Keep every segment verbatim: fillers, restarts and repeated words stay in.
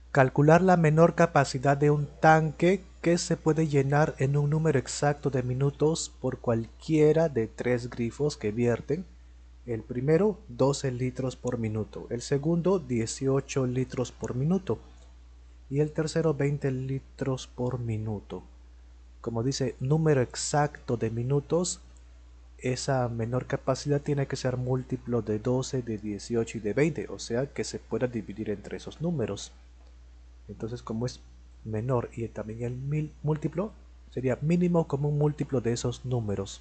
Calcular la menor capacidad de un tanque que se puede llenar en un número exacto de minutos por cualquiera de tres grifos que vierten. El primero, doce litros por minuto. El segundo, dieciocho litros por minuto. Y el tercero, veinte litros por minuto. Como dice número exacto de minutos, esa menor capacidad tiene que ser múltiplo de doce, de dieciocho y de veinte. O sea que se pueda dividir entre esos números. Entonces, como es menor y también el mil múltiplo, sería mínimo como un múltiplo de esos números.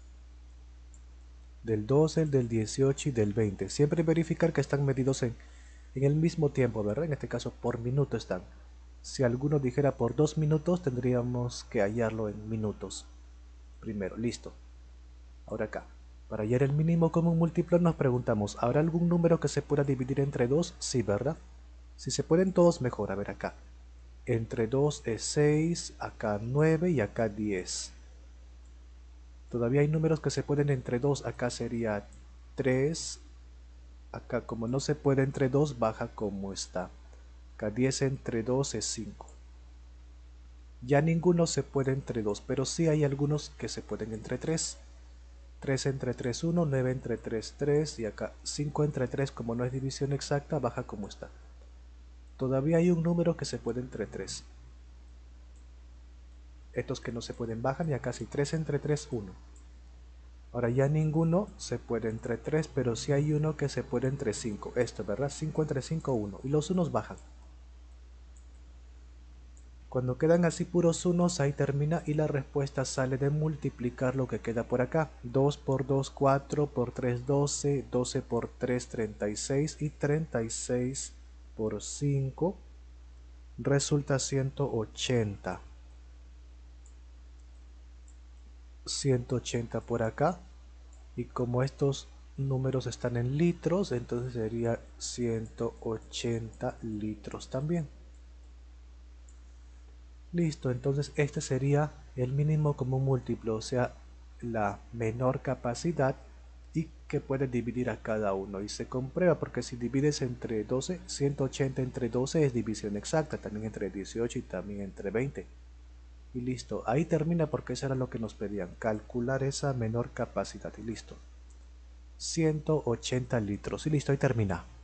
Del doce, del dieciocho y del veinte. Siempre verificar que están medidos en, en el mismo tiempo, ¿verdad? En este caso por minuto están. Si alguno dijera por dos minutos, tendríamos que hallarlo en minutos. Primero, listo. Ahora acá. Para hallar el mínimo común múltiplo nos preguntamos, ¿habrá algún número que se pueda dividir entre dos? Sí, ¿verdad? Si se pueden todos, mejor. A ver acá. Entre dos es seis, acá nueve y acá diez. Todavía hay números que se pueden entre dos, acá sería tres. Acá como no se puede entre dos, baja como está. Acá diez entre dos es cinco. Ya ninguno se puede entre dos, pero sí hay algunos que se pueden entre tres. tres entre tres, uno, nueve entre tres, tres. Y acá cinco entre tres, como no es división exacta, baja como está. Todavía hay un número que se puede entre tres. Estos que no se pueden bajan y acá sí, tres entre tres, uno. Ahora ya ninguno se puede entre tres, pero sí hay uno que se puede entre cinco. Esto, ¿verdad? cinco entre cinco, uno. Y los unos bajan. Cuando quedan así puros unos, ahí termina y la respuesta sale de multiplicar lo que queda por acá. dos por dos, cuatro, por tres, doce, doce por tres, treinta y seis y treinta y seis por cinco resulta ciento ochenta. ciento ochenta por acá. Y como estos números están en litros, entonces sería ciento ochenta litros también. Listo, entonces este sería el mínimo común múltiplo, o sea, la menor capacidad y que puede dividir a cada uno. Y se comprueba porque si divides entre doce, ciento ochenta entre doce es división exacta, también entre dieciocho y también entre veinte. Y listo, ahí termina porque eso era lo que nos pedían, calcular esa menor capacidad y listo. ciento ochenta litros y listo, ahí termina.